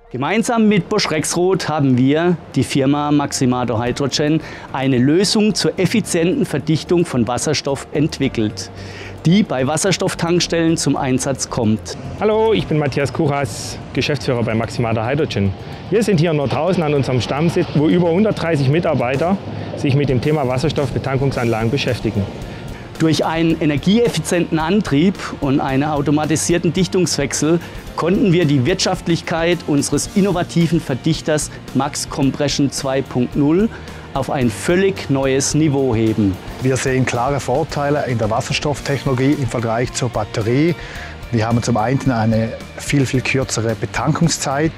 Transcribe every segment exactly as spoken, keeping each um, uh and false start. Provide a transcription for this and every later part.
Gemeinsam mit Bosch Rexroth haben wir, die Firma Maximator Hydrogen, eine Lösung zur effizienten Verdichtung von Wasserstoff entwickelt, die bei Wasserstofftankstellen zum Einsatz kommt. Hallo, ich bin Matthias Kuchas, Geschäftsführer bei Maximator Hydrogen. Wir sind hier in Nordhausen an unserem Stammsitz, wo über hundertdreißig Mitarbeiter sich mit dem Thema Wasserstoffbetankungsanlagen beschäftigen. Durch einen energieeffizienten Antrieb und einen automatisierten Dichtungswechsel konnten wir die Wirtschaftlichkeit unseres innovativen Verdichters Max Compression zwei Punkt null auf ein völlig neues Niveau heben. Wir sehen klare Vorteile in der Wasserstofftechnologie im Vergleich zur Batterie. Wir haben zum einen eine viel, viel kürzere Betankungszeit.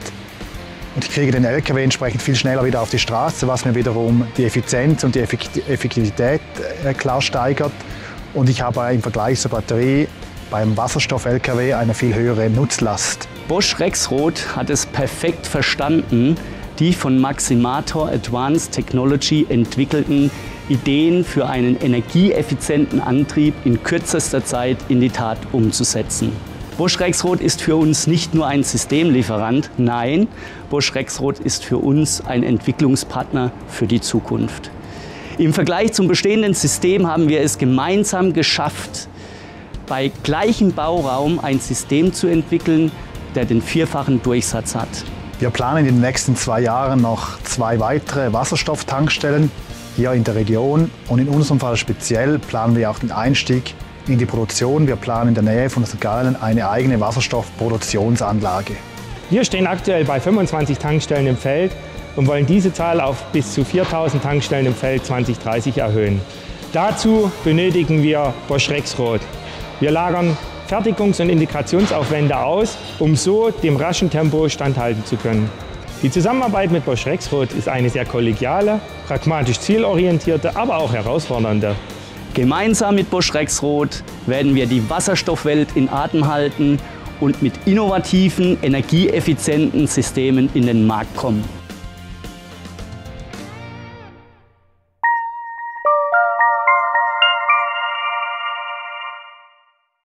Und ich kriege den L K W entsprechend viel schneller wieder auf die Straße, was mir wiederum die Effizienz und die Effektivität klar steigert. Und ich habe im Vergleich zur Batterie beim Wasserstoff-L K W eine viel höhere Nutzlast. Bosch Rexroth hat es perfekt verstanden, die von Maximator Advanced Technology entwickelten Ideen für einen energieeffizienten Antrieb in kürzester Zeit in die Tat umzusetzen. Bosch Rexroth ist für uns nicht nur ein Systemlieferant, nein, Bosch Rexroth ist für uns ein Entwicklungspartner für die Zukunft. Im Vergleich zum bestehenden System haben wir es gemeinsam geschafft, bei gleichem Bauraum ein System zu entwickeln, der den vierfachen Durchsatz hat. Wir planen in den nächsten zwei Jahren noch zwei weitere Wasserstofftankstellen hier in der Region. Und in unserem Fall speziell planen wir auch den Einstieg in die Produktion. Wir planen in der Nähe von Sankt Gallen eine eigene Wasserstoffproduktionsanlage. Wir stehen aktuell bei fünfundzwanzig Tankstellen im Feld und wollen diese Zahl auf bis zu viertausend Tankstellen im Feld zwanzig dreißig erhöhen. Dazu benötigen wir Bosch Rexroth. Wir lagern Fertigungs- und Integrationsaufwände aus, um so dem raschen Tempo standhalten zu können. Die Zusammenarbeit mit Bosch Rexroth ist eine sehr kollegiale, pragmatisch zielorientierte, aber auch herausfordernde. Gemeinsam mit Bosch Rexroth werden wir die Wasserstoffwelt in Atem halten und mit innovativen, energieeffizienten Systemen in den Markt kommen.